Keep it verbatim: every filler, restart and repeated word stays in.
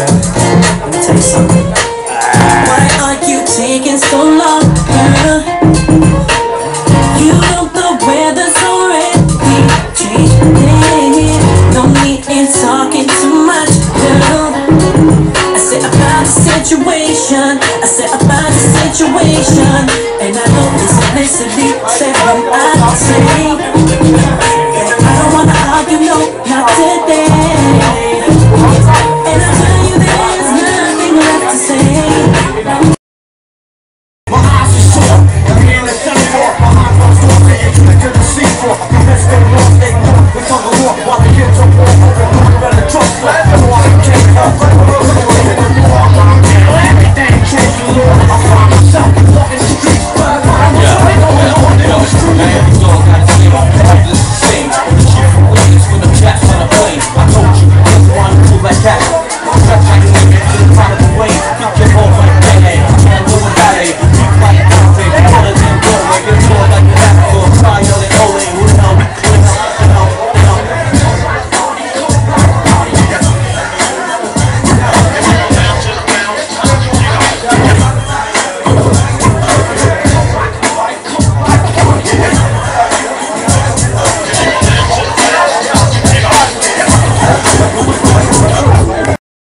Let me tell you something. Why are you taking so long, girl? You know the weather's already changing. No need in talking too much, girl. I said about the situation. I said about the situation. And I know it's a place to be said when I say